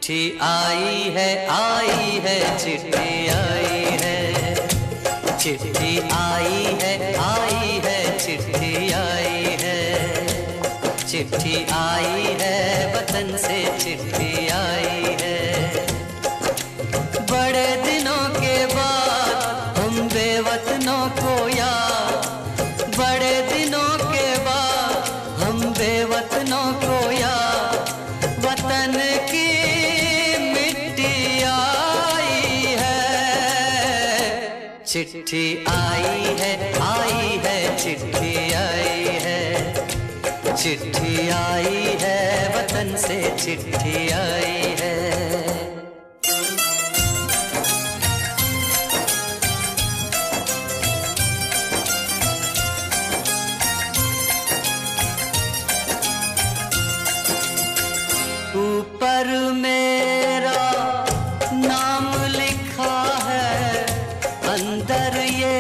चिट्ठी आई है चिट्ठी आई है, चिट्ठी आई है चिट्ठी आई है, चिट्ठी आई है वतन से चिट्ठी आई है। बड़े दिनों के बाद हम बेवतनों को याद, बड़े दिनों के बाद हम बेवतनों को याद, वतन की मिट्टी आई है। चिट्ठी आई है चिट्ठी आई है, चिट्ठी आई है वतन से चिट्ठी आई है। ऊपर मेरा नाम लिखा है, अंदर ये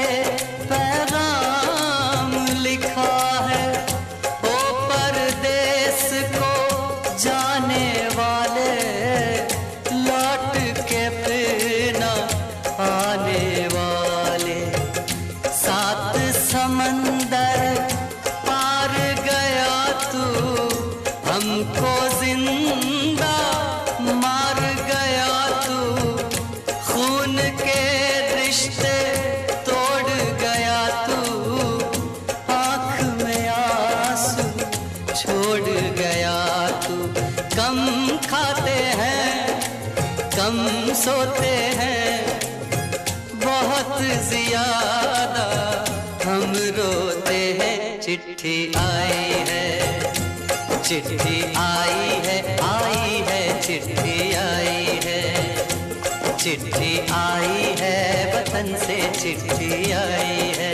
पैगाम लिखा है। ओ परदेस को जाने वाले, लौट के फिर न आने वाले। सात समंदर पार गया तू, हमको जिंदा मार गया तू, खून के रिश्ते तोड़ गया तू, आँख में आंसू छोड़ गया तू। कम खाते हैं कम सोते हैं, बहुत ज्यादा हम रोते हैं। चिट्ठी आई है चिट्ठी आई है चिट्ठी आई है, चिट्ठी आई है वतन से चिट्ठी आई है।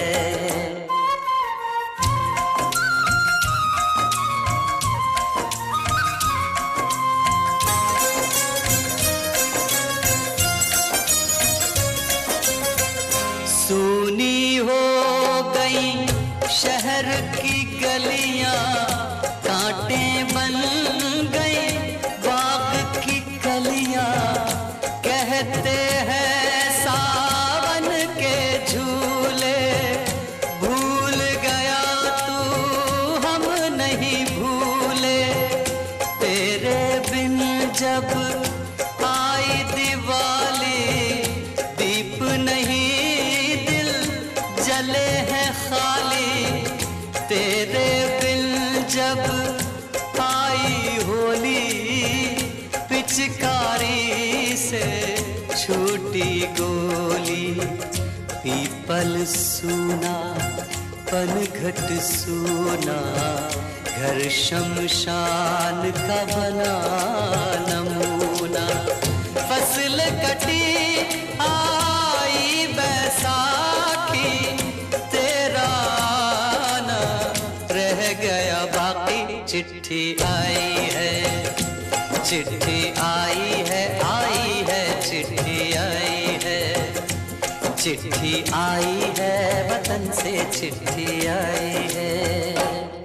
सूनी हो गई शहर की गलियां, कांटे बन गई बाग की कलियां। कहते हैं सावन के झूले, भूल गया तू हम नहीं भूले। तेरे बिन जब आई दिवाली, दीप नहीं दिल जले हैं खाली। तेरे बिन जब आई होली, पिचकारी से छूटी गोली। पीपल सूना पनघट सूना, घर शमशान का बना नमूना। फसल कटी आई बैसाखी, तेरा आना रह गया बाकी। चिट्ठी आई है चिट्ठी आई है चिट्ठी आई है, चिट्ठी आई है वतन से चिट्ठी आई है।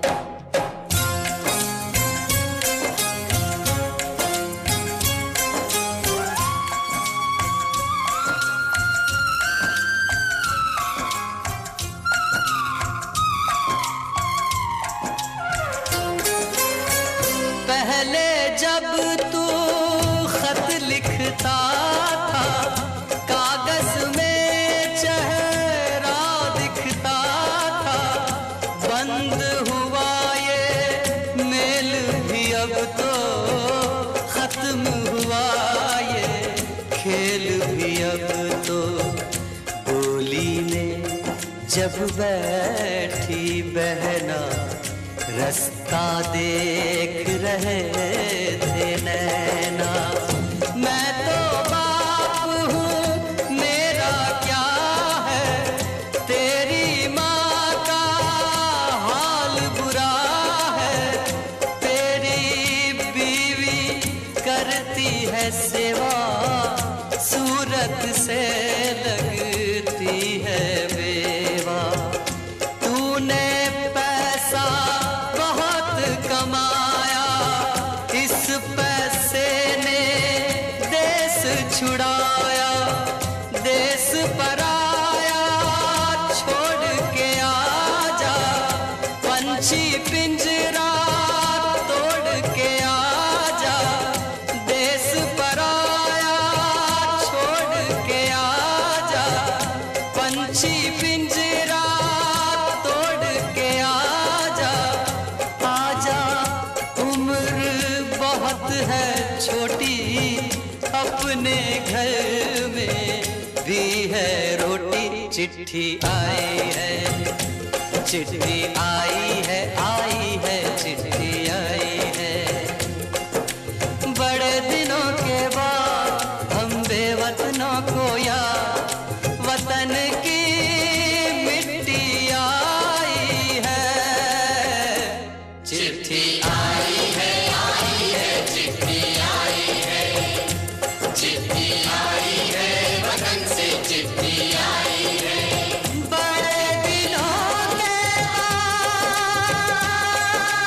पहले जब तू खत लिखता था, कागज में चेहरा दिखता था। बंद हुआ ये मेल भी अब तो, खत्म हुआ ये खेल भी अब तो। बोली में जब बैठी बहना, रास्ता देख रहे थे नैना। मैं तो बाप हूँ मेरा क्या है, तेरी माँ का हाल बुरा है। तेरी बीवी करती है सेवा, सूरत से लगती है बेवा। तूने पैसा बहुत कमाया, इस पैसे ने भी है रोटी, चिट्ठी आई है, चिट्ठी आई है, आई है, चिट्ठी आई है। बड़े दिनों के बाद हम बेवतनों को याद वतन की मिट्टी आई है। चिट्ठी आई है, चिट्ठी आई है, चिट्ठी आई है, वतन से चिट्ठी आई है। बड़े दिनों के बाद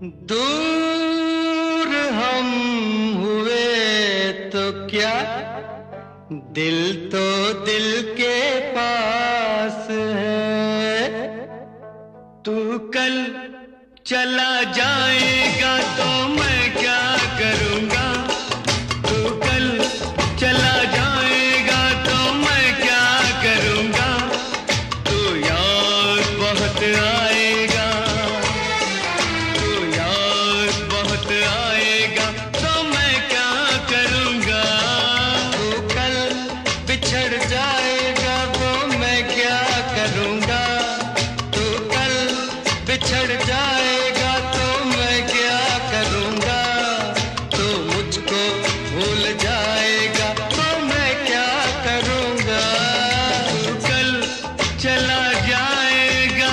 दूर हम हुए तो क्या, दिल तो दिल के पास है। तू कल चला जाएगा तो मैं क्या करूँगा, तू कल चला जाएगा तो मैं क्या करूँगा। तू याद बहुत आएगा, तू याद बहुत आएगा तो मैं क्या करूँगा। तू कल बिछड़ जाएगा तो मैं क्या करूँगा, तू कल बिछड़ जाएगा तो मैं क्या करूँगा। तू मुझको भूल जाएगा तो मैं क्या करूँगा। तू कल चला जाएगा।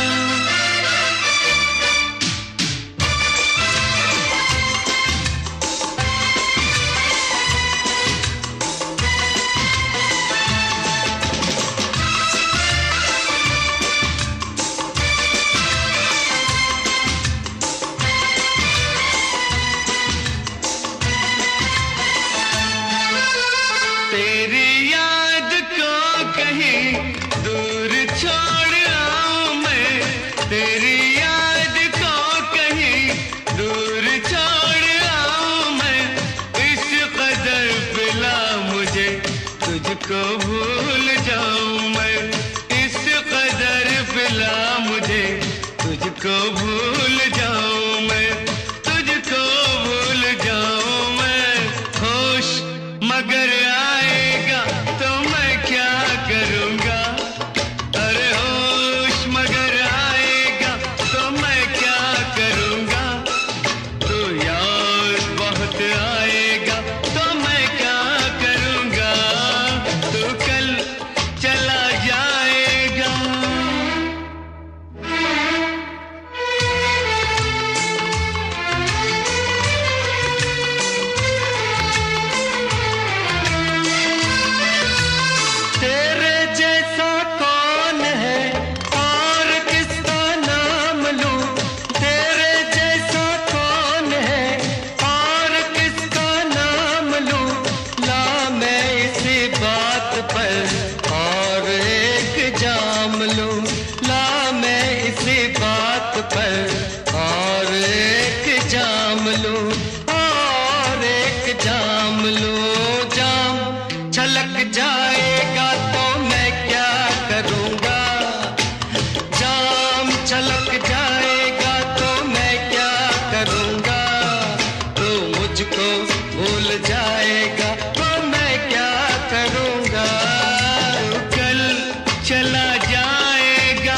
तेरी याद को कहीं दूर छोड़ आऊं मैं, तेरी याद को कहीं दूर छोड़ आऊं मैं। इस कदर पिला मुझे तुझको भूल जाऊं मैं, इस कदर पिला मुझे तुझको भूल जाऊं मैं, तुझको भूल जाऊं मैं। होश मगर आएगा तो मैं क्या करूँगा, अरे होश मगर आएगा तो मैं क्या करूँगा। तो याद बहुत आएगा तो मैं क्या करूँगा। तो कल चला जाएगा। तेरे जैसा कौन है और किसका नाम लूं, तेरे जैसा कौन है और किसका नाम लूं। ला मैं इसी बात पर और एक जाम लूं, ला मैं इसी बात पर और एक जाम लूं, और एक जाम लूं। जाम छलक जाएगा तो मैं क्या करूँगा, जाम छलक जाएगा तो मैं क्या करूँगा। तो मुझको भूल जाएगा तो मैं क्या करूँगा। तू कल चला जाएगा।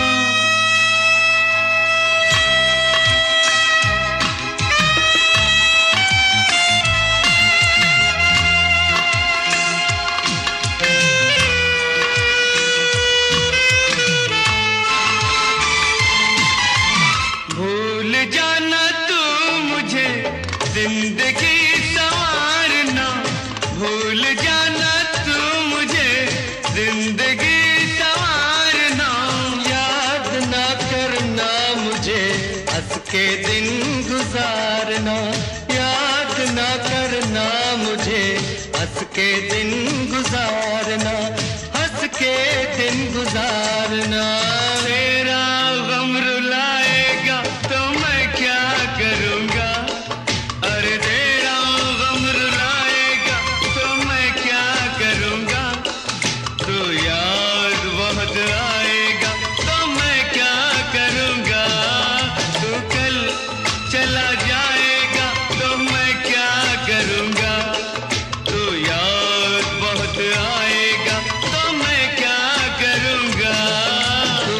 भूल जाना तू मुझे जिंदगी संवारना, भूल जाना तू मुझे जिंदगी संवारना। याद ना करना मुझे हंस के दिन गुजारना, याद ना करना मुझे हंस के दिन गुजारना, हंस के दिन गुजारना। मेरा गम रुलाएगा तो मैं क्या करूँगा, अरे तेरा गम रुलाएगा तो मैं क्या करूँगा। तो याद बहुत आएगा तो मैं क्या करूँगा। तू कल चला जाएगा तो मैं क्या करूँगा। तो याद बहुत आएगा तो मैं क्या करूँगा। तू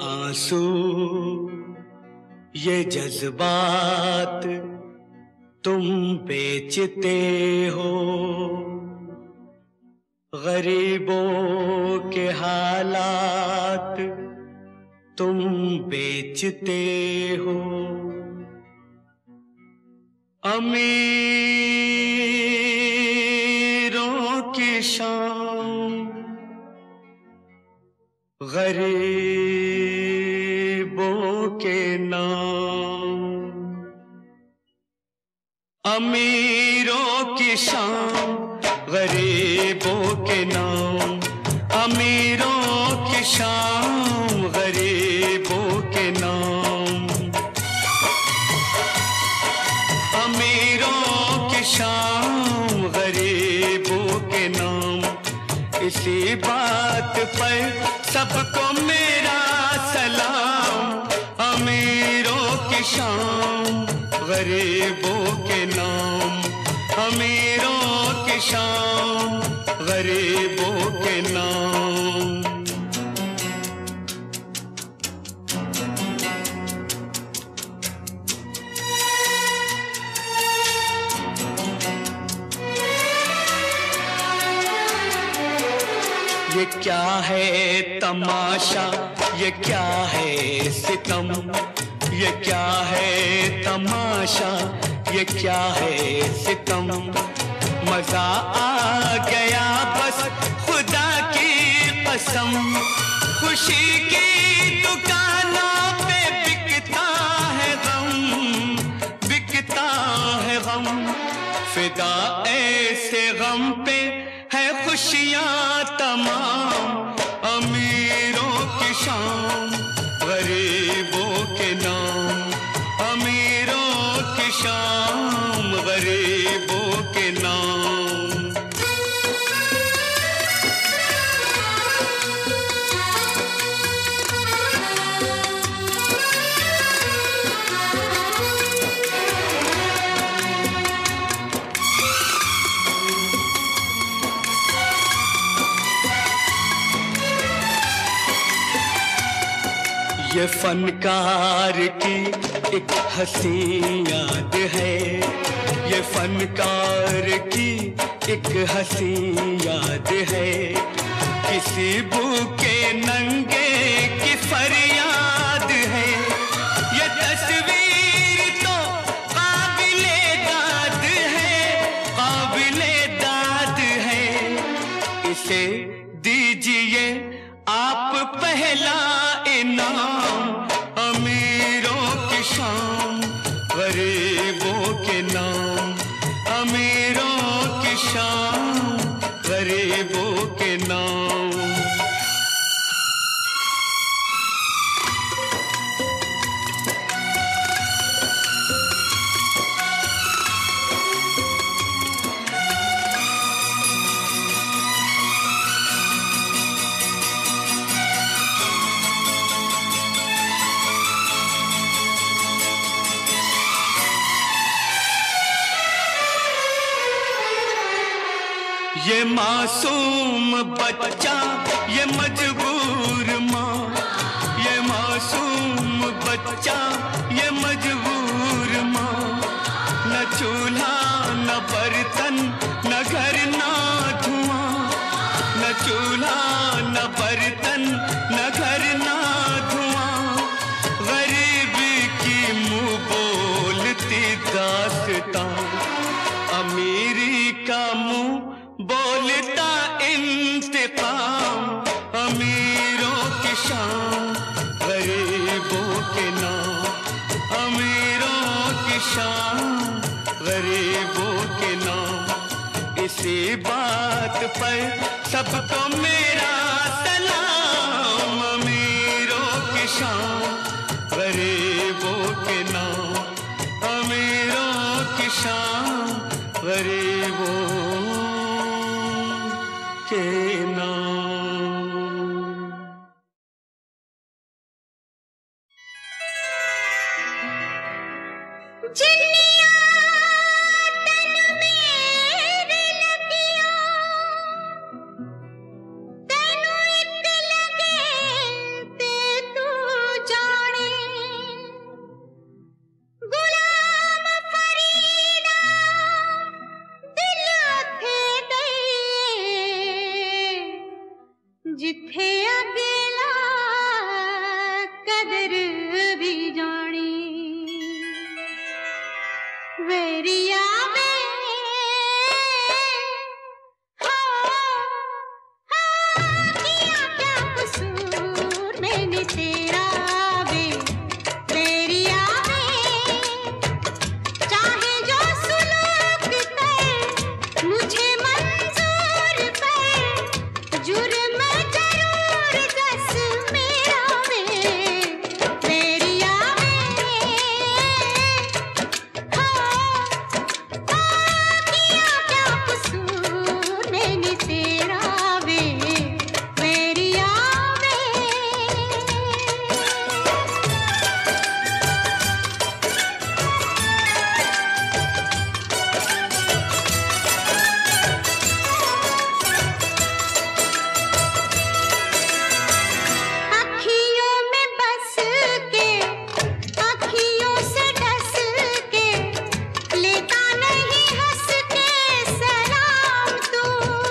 आंसू ये जज्बात तुम बेचते हो, गरीबों के हालात तुम बेचते हो। अमीरों की शान गरीबों के नाम, अमीरों की शान गरीबों के नाम, अमीरों की शान गरीबों के नाम, अमीरों की शान गरीबों के नाम। इसी बात पर सबको मेरा सलाम, अमीरों की शान गरीबों के नाम, अमीरों की शान गरीबों के नाम। ये क्या है तमाशा, ये क्या है सितम, ये क्या है तमाशा, ये क्या है सितम। मजा आ गया बस खुदा की कसम, खुशी की दुकानों पे बिकता है गम, बिकता है गम। फिदा ऐसे गम पे है खुशियां तमाम, अमीरों की शान गरीबों के नाम, अमीरों की शान गरीबों के नाम। ये फनकार की एक हंसी याद है, ये फनकार की एक हंसी याद है। किसी भूखे नंगे की फरियाद है, ये तस्वीर तो काबिले दाद है, काबिले दाद है। इसे दीजिए आप पहला इनाम, अमीरों की शान गरीबों के नाम, अमीरों की शान गरीबों के नाम। ये मासूम बच्चा, ये मजबूर माँ, ये मासूम बच्चा, ये मजबूर माँ। न चूल्हा न बर्तन न घर न धुआं, न चूल्हा न बर्तन न घर न धुआं। गरीबी की मुँह बोलती दास्तां, अमीरी का मुँह बोलता इंतकाम। अमीरों की शान गरीबों के नाम, अमीरों की शान गरीबों के नाम। इसी बात पर सबको मेरा सलाम, अमीरों की शान गरीबों के नाम, अमीरों की शान गरीबों के नाम। जिन्निया तन मेरे लगिया, तैनू इक लगे ते तू वेरिया वे किया क्या कसूर मैंने तेरा वे वेरिया वे चाहे जो सुलूक कर मुझे मंजूर कर जुर्म जरूर दस मेरा वे वेरिया वे किया क्या कसूर मैंने तेरा वे वेरिया वे अखियों में बस के अखियों से ढस के लेता नहीं हंस के सलाम तू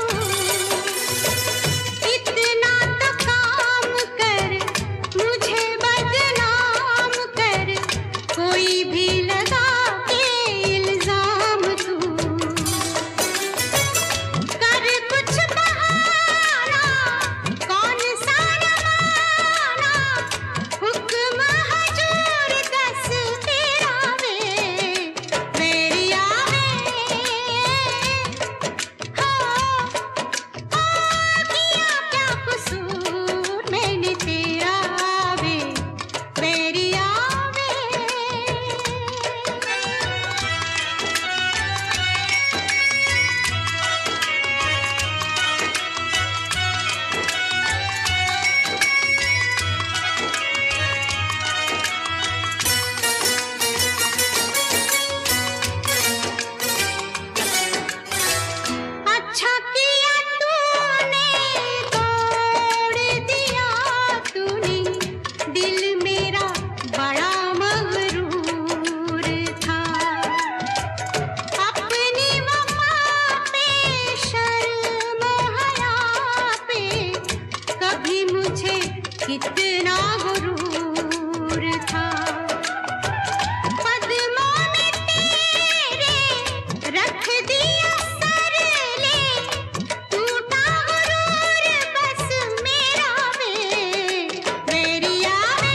इतना तो काम कर मुझे बदनाम कर कोई भी लगा के इल्जाम तू कर कुछ बहाना कौन सा नमाना हुक्म हजूर दस तेरा वे वेरिया वे किया क्या कसूर मैंने तेरा वे वेरिया वे अच्छा किया तूने तोड़ दिया तूने दिल मेरा बड़ा मगरूर था अपनी मम्मा पे शर्म हया पे कभी मुझे कितना गुरूर था कदमों में तेरे रख दिया सर ले टूटा गुरूर बस मेरा वे वेरिया वे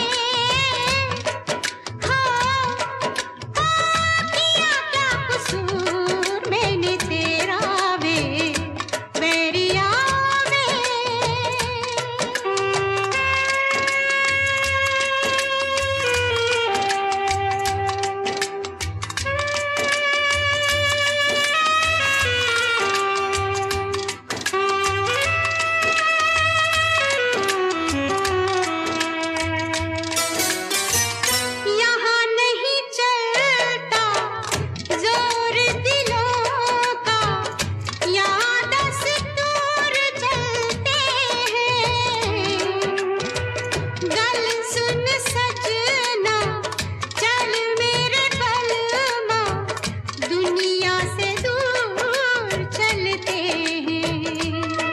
किया क्या कसूर मैंने तेरा वे वेरिया वे यहाँ नहीं चलता जोर दिलों का यहाँ दस्तूर चलते हैं गल सुन सजना चल मेरे बलमा दुनिया से दूर चलते हैं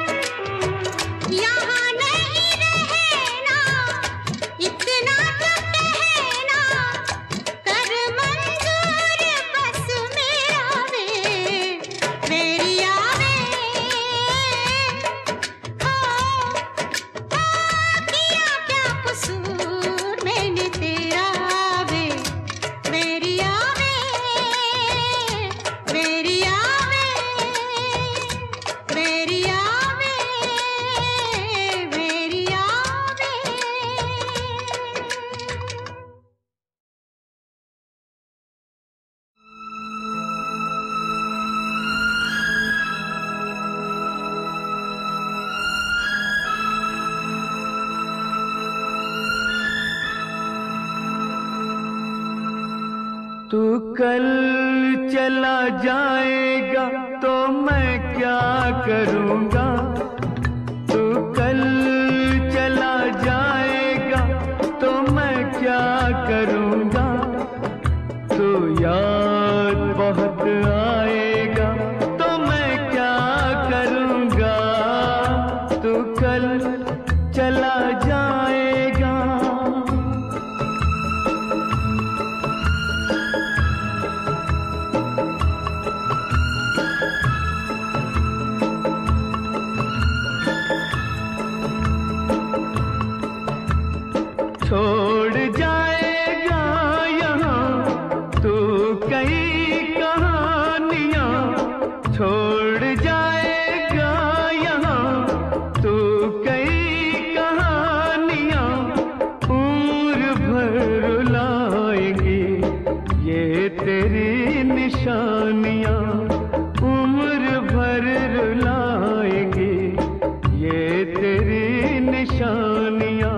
यहाँ नहीं रहना इतना तो कहना कर मंजूर बस मेरा वे वेरिया वे किया क्या कसूर मैंने तेरा वे वेरिया वे वेरिया वे वेरिया वे वेरिया वे तू कल चला जाएगा तो मैं क्या करूँगा। तू कल चला जाएगा तो मैं क्या करूँगा। तू याद बहुत आएगा तो मैं क्या करूँगा। तू कल चला जाएगा। कई कहानियां छोड़ जाएगा यहाँ। तू कई कहानियां उम्र भर रुलाएंगी, ये तेरी निशानियां उम्र भर रुलाएंगी, ये तेरी निशानियां।